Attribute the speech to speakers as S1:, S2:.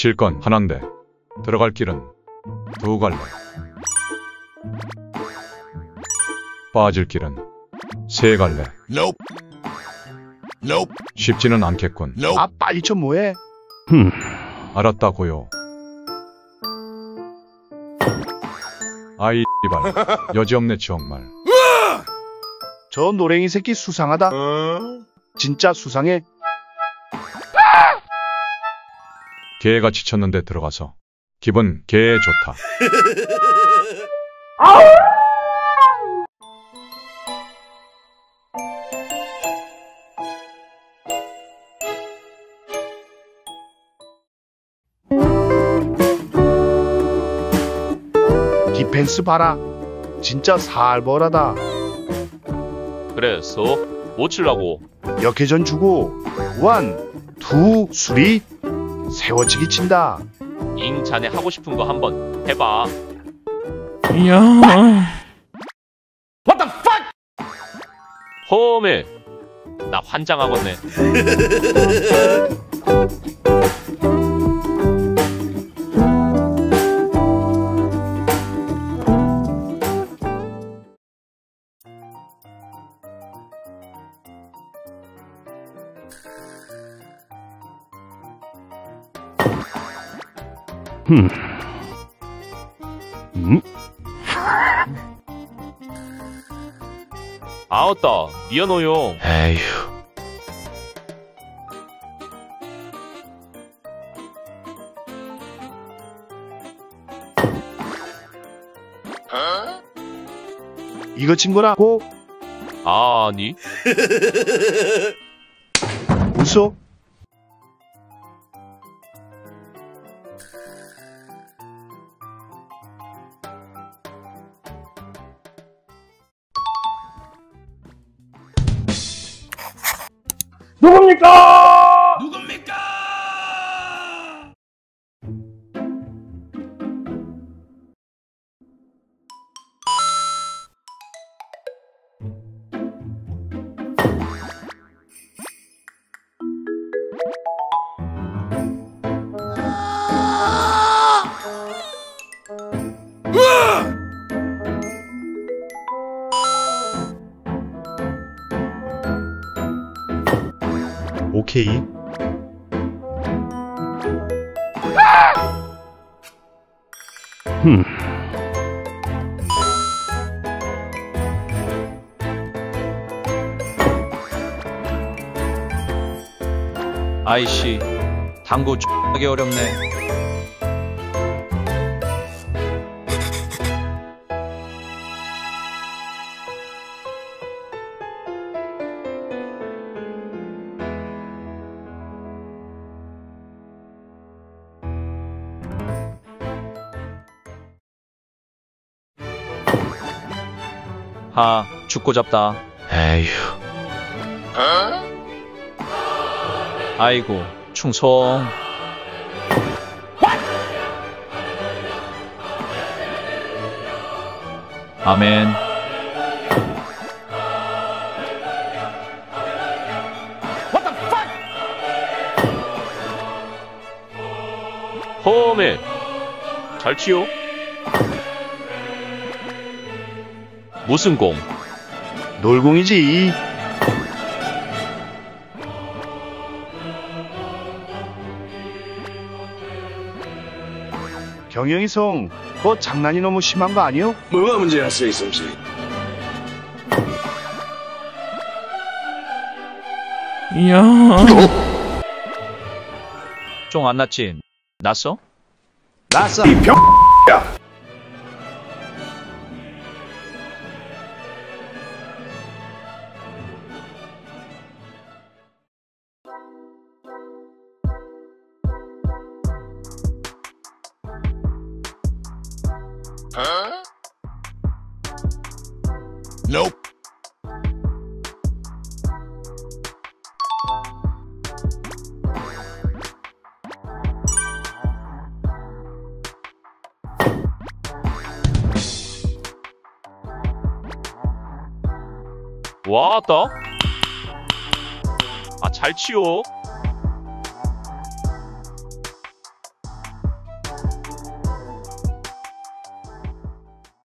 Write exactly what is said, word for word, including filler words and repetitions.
S1: 칠 건 하나인데 들어갈 길은 두 갈래. 빠질 길은 세 갈래.
S2: Nope. Nope.
S1: 쉽지는 않겠군.
S2: Nope.
S3: 아 빨리 좀 뭐해?
S1: 알았다고요. 아이 발 여지없네 정말.
S3: 저 노랭이 새끼 수상하다. 진짜 수상해.
S1: 개가 지쳤는데 들어가서 기분 개 좋다.
S3: 디펜스 봐라. 진짜 살벌하다.
S4: 그래서 뭐 칠라고?
S3: 역회전 주고 원, 투, 수리 세워치기 친다.
S4: 잉 자네 하고 싶은 거 한번 해봐.
S5: 이야.
S4: 홈에 나 환장하겠네.
S5: 흠. 음?
S4: 아웃다 미안해요.
S5: 에휴.
S3: 이거 친 거라고?
S4: 아니
S3: 웃어?
S5: 누굽니까?
S2: 누굽니까?
S3: 오케이.
S5: 흠.
S6: 아이씨, 당구 X하게 어렵네. 하, 죽고 잡다.
S5: 에휴.
S6: 아이고, 충성. 아멘.
S4: 홈에 잘 치요. 무슨 공?
S3: 놀공이지. 경영이 성, 그거 장난이 너무 심한 거 아니요?
S2: 뭐가 문제야, 세이솜씨?
S5: 이야.
S6: 쫑 안 났지? 났어?
S3: 라싸.
S2: 이 병. 야. Nope.
S4: 왔다. 아, 잘 치요.